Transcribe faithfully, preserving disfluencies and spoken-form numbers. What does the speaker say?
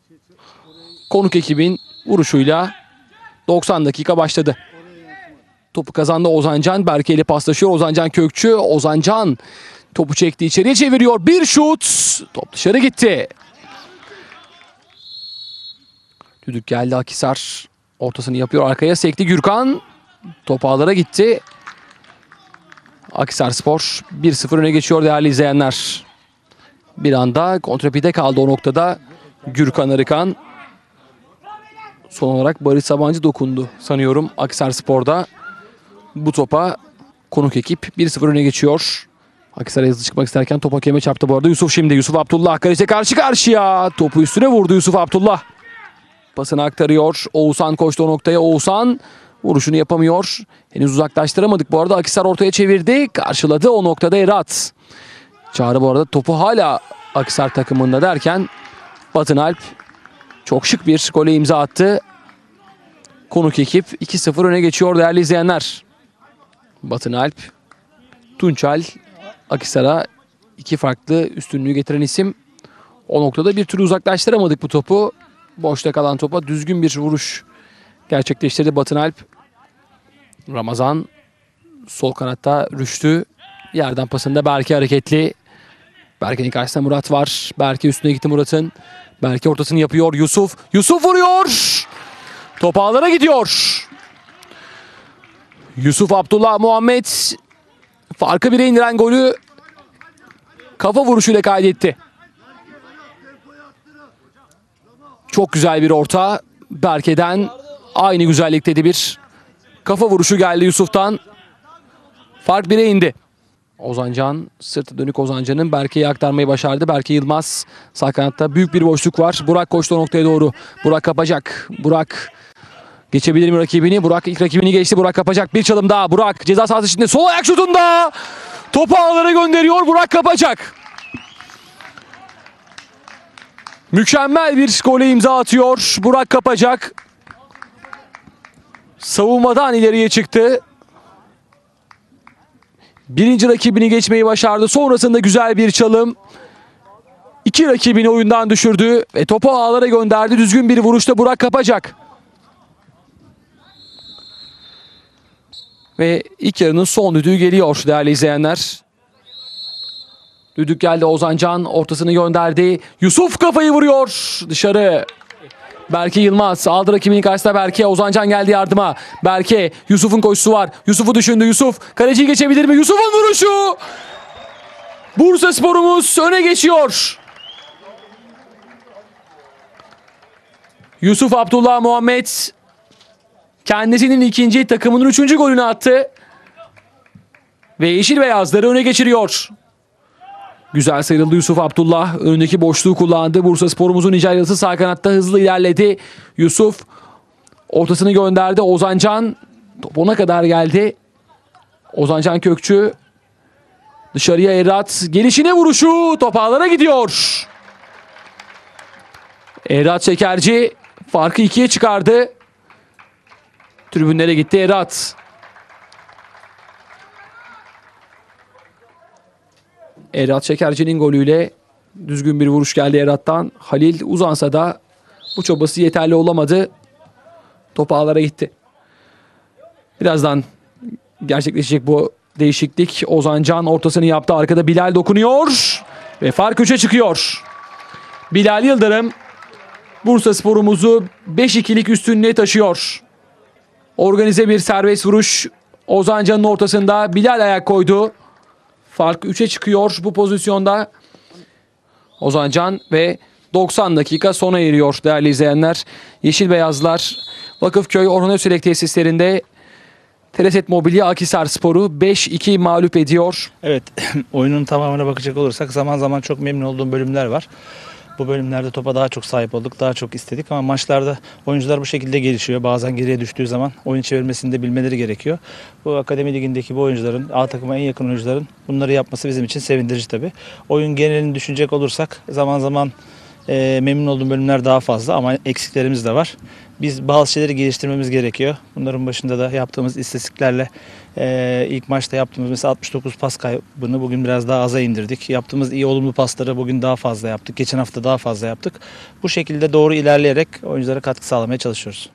Konuk ekibin vuruşuyla doksan dakika başladı. Topu kazandı Ozancan. Berke ile paslaşıyor. Ozancan Kökçü. Ozancan topu çekti, içeriye çeviriyor. Bir şut. Top dışarı gitti. Düdük geldi. Akhisar ortasını yapıyor. Arkaya sekti Gürkan. Top ağlara gitti. Akhisarspor bir sıfır öne geçiyor değerli izleyenler. Bir anda kontrapide kaldı o noktada Gürkan Arıkan. Son olarak Barış Sabancı dokundu sanıyorum Akhisarspor'da. Bu topa konuk ekip bir sıfır öne geçiyor. Akhisar'a hızlı çıkmak isterken top hakeme çarptı bu arada. Yusuf şimdi. Yusuf Abdullah kaleciyle karşı karşıya. Topu üstüne vurdu Yusuf Abdullah. Pasını aktarıyor. Oğuzhan koştu o noktaya. Oğuzhan vuruşunu yapamıyor. Henüz uzaklaştıramadık bu arada. Akhisar ortaya çevirdi. Karşıladı o noktada Erat. Çağrı bu arada topu hala Akhisar takımında derken Batınalp çok şık bir gole imza attı. Konuk ekip iki sıfır öne geçiyor değerli izleyenler. Batınalp, Tunçal, Akhisar'a iki farklı üstünlüğü getiren isim. O noktada bir türlü uzaklaştıramadık bu topu. Boşta kalan topa düzgün bir vuruş gerçekleştirdi Batınalp. Ramazan sol kanatta Rüştü. Yerden pasında Berke hareketli. Berke'nin karşısında Murat var. Berke üstüne gitti Murat'ın. Berke ortasını yapıyor. Yusuf. Yusuf vuruyor. Top ağlara gidiyor. Yusuf Abdullah Muhammed farkı bire indiren golü kafa vuruşuyla kaydetti. Çok güzel bir orta. Berke'den aynı güzellikteydi bir kafa vuruşu geldi Yusuf'tan. Fark bire indi. Ozancan, sırtı dönük Ozancan'ın Berke'yi aktarmayı başardı. Berke Yılmaz sağ kanatta büyük bir boşluk var. Burak koştu o noktaya doğru. Burak kapacak. Burak geçebilir mi rakibini? Burak ilk rakibini geçti. Burak kapacak. Bir çalım daha. Burak ceza sahası içinde sol ayak şutunda. Topu ağlara gönderiyor. Burak kapacak. Mükemmel bir gole imza atıyor. Burak kapacak. Savunmadan ileriye çıktı. Birinci rakibini geçmeyi başardı. Sonrasında güzel bir çalım. İki rakibini oyundan düşürdü ve topu ağlara gönderdi. Düzgün bir vuruşta Burak kapacak. Ve ilk yarının son düdüğü geliyor değerli izleyenler. Düdük geldi, Ozancan ortasını gönderdi. Yusuf kafayı vuruyor dışarı. Berke Yılmaz aldı rakibinin karşısına Berke. Ozancan geldi yardıma. Berke, Yusuf'un koşusu var. Yusuf'u düşündü Yusuf. Kaleciyi geçebilir mi? Yusuf'un vuruşu. Bursaspor'umuz öne geçiyor. Yusuf Abdullah Muhammed kendisinin ikinci, takımının üçüncü golünü attı. Ve yeşil beyazları öne geçiriyor. Güzel sıyrıldı Yusuf Abdullah. Önündeki boşluğu kullandı. Bursaspor'umuzun Nijeryalısı sağ kanatta hızlı ilerledi. Yusuf ortasını gönderdi. Ozancan top ona kadar geldi. Ozancan Kökçü dışarıya Erat. Gelişine vuruşu. Top ağlara gidiyor. Erat Şekerci farkı ikiye çıkardı. Tribünlere gitti Erat. Erat Şekerci'nin golüyle düzgün bir vuruş geldi Erat'tan. Halil uzansa da bu çabası yeterli olamadı. Top ağlara gitti. Birazdan gerçekleşecek bu değişiklik. Ozancan ortasını yaptı. Arkada Bilal dokunuyor. Ve fark üçe çıkıyor. Bilal Yıldırım Bursaspor'umuzu beş ikilik üstünlüğe taşıyor. Organize bir serbest vuruş. Ozancan'ın ortasında Bilal ayak koydu. Fark üçe çıkıyor bu pozisyonda. Ozancan ve doksan dakika sona eriyor değerli izleyenler. Yeşil Beyazlar Vakıfköy Orhan Özçelik tesislerinde Teleset Mobilya Akhisarspor'u beş iki mağlup ediyor. Evet, oyunun tamamına bakacak olursak zaman zaman çok memnun olduğum bölümler var. Bu bölümlerde topa daha çok sahip olduk, daha çok istedik ama maçlarda oyuncular bu şekilde gelişiyor. Bazen geriye düştüğü zaman oyun çevirmesini de bilmeleri gerekiyor. Bu akademi ligindeki bu oyuncuların, A takıma en yakın oyuncuların bunları yapması bizim için sevindirici tabii. Oyun genelini düşünecek olursak zaman zaman e, memnun olduğum bölümler daha fazla ama eksiklerimiz de var. Biz bazı şeyleri geliştirmemiz gerekiyor. Bunların başında da yaptığımız istatistiklerle e, ilk maçta yaptığımız mesela altmış dokuz pas kaybını bugün biraz daha aza indirdik. Yaptığımız iyi olumlu pasları bugün daha fazla yaptık. Geçen hafta daha fazla yaptık. Bu şekilde doğru ilerleyerek oyunculara katkı sağlamaya çalışıyoruz.